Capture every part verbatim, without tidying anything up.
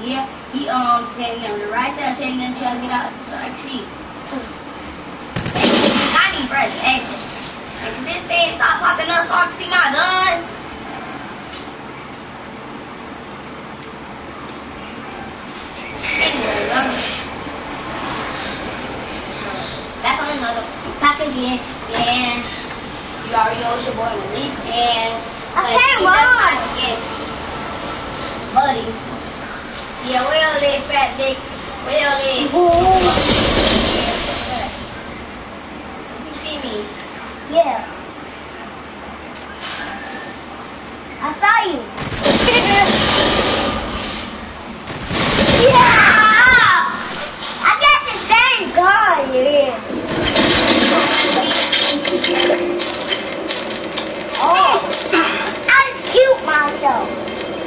here. He um standing there right there, standing there trying to get out so I can see. I need press exit. If this thing stop popping up so I can see my gun. Anyway, um, back on another back again, and you already know it's your boy Malik, and I can't run. Buddy. Yeah, well lit, fat dick. Well lit. You see me? Yeah. I saw you. Yeah! I got the same gun, yeah. Oh, I cute myself.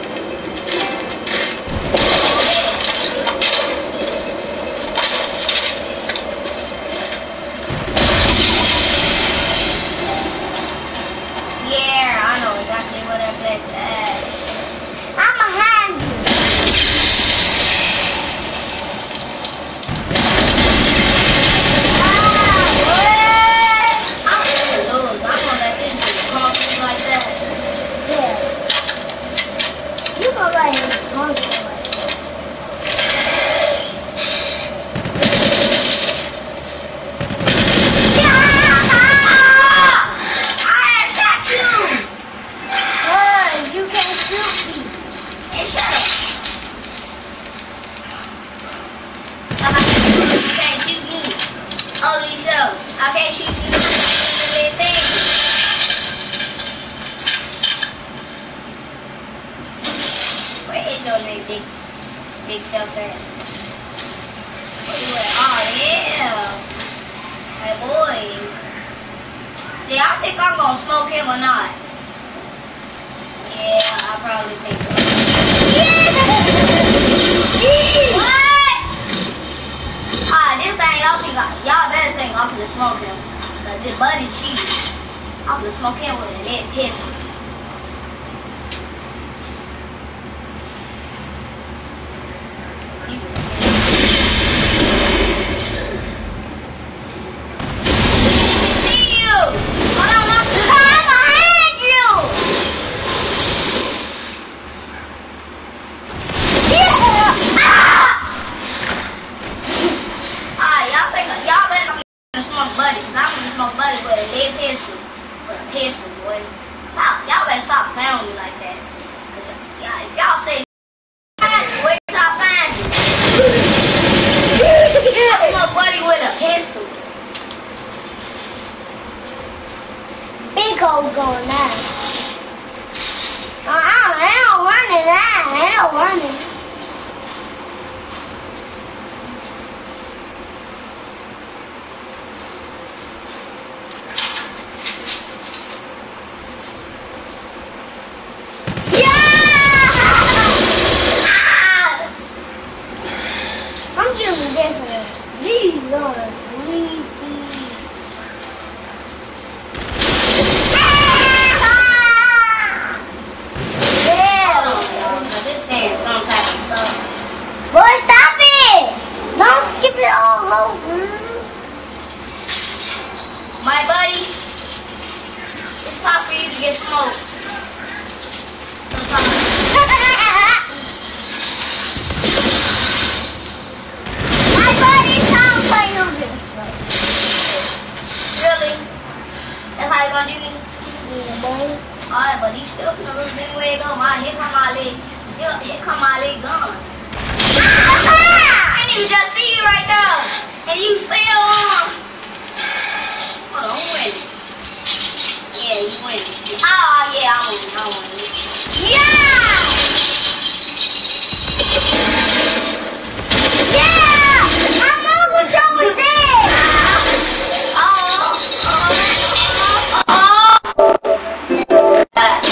Big, big self there. Where you at? Oh yeah, hey boy. See, I think I'm gonna smoke him or not. Yeah, I probably think so. What? Ah, this thing y'all think y'all better think I'm gonna smoke him. Cause this buddy cheated. I'm gonna smoke him with a lit pistol. Y'all better stop playing me like that. Y'all, if y'all say wait till I find you. I smoke buddy with a pistol. Big old going now. Uh-uh, ain't no running now. Ain't no running. My buddy, it's time for you to get smoked. My buddy, time for you to get smoked. Really? That's how you gonna do me? Yeah, boy. Alright, but he's still gonna lose anyway though. My here come my leg. Here, here come my leg gone. I didn't even just see you right there. And you still on. Hold on, who win? Yeah, you win. Oh, yeah, I win. I win. Yeah! Yeah! I'm over control there! Oh, oh, oh, oh.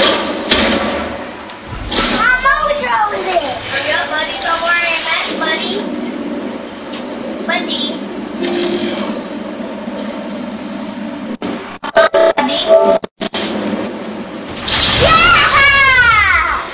I'm over control there! Hurry up, buddy. Don't worry about it, buddy. Buddy. Yeah!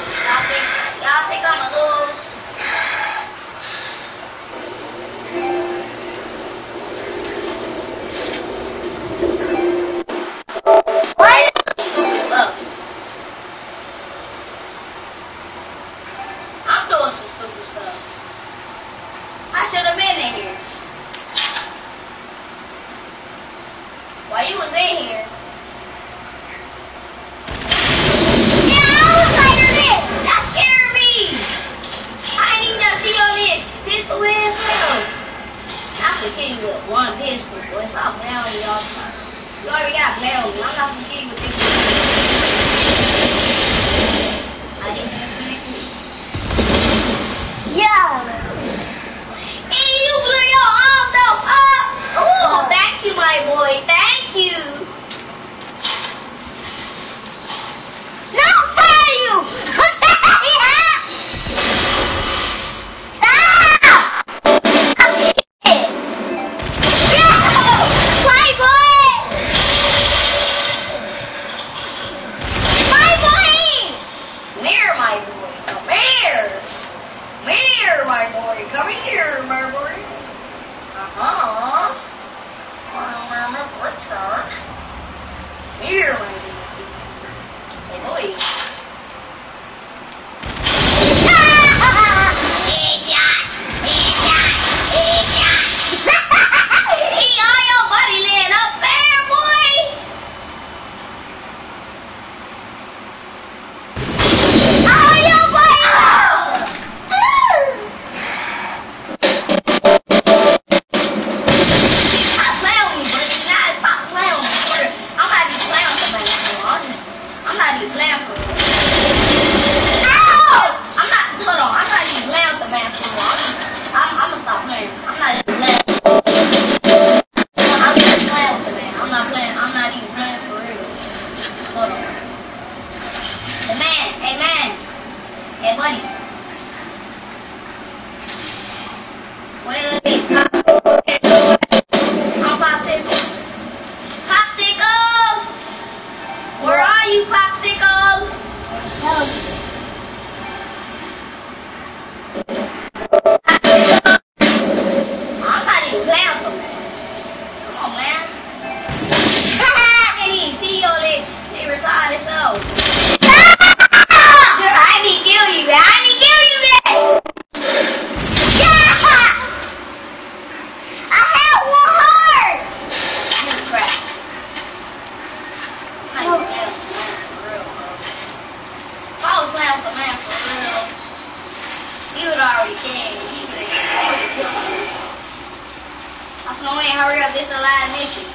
Snow ain't hurry up, this is the last mission.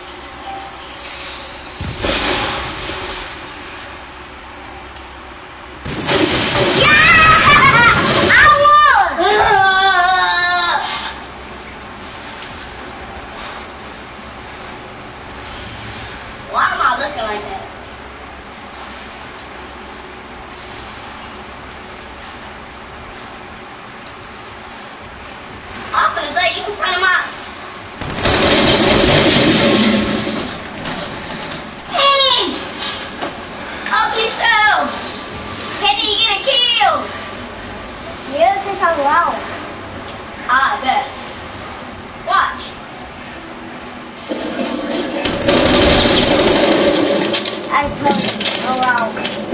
Yeah! I won! Why am I looking like that? I'm gonna say you in front of my. Mm. Ugly self. Can he get a kill? Yeah, because I'm loud. I bet. Watch. I play around.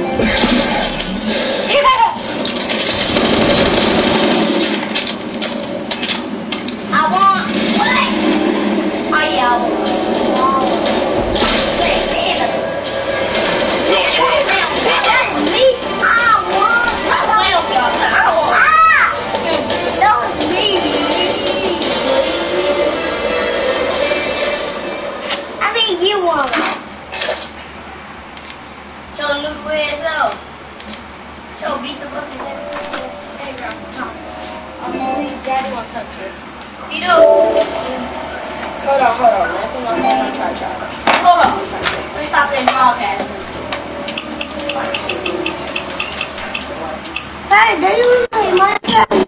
Yeah. I want what? Oh yeah, I want. Wait, man. Nice work. Well done. Me, I won. Stop playing with y'all. I want. Ah! That was me. I mean, you won. Show the new ass out. Show beat the bucket. Hey, girl, come on. I'm gonna leave daddy won't touch it. You do. Hold on, hold on. Let me know if I'm try to Hold on. Let me stop this broadcast. Hey, did you play Minecraft?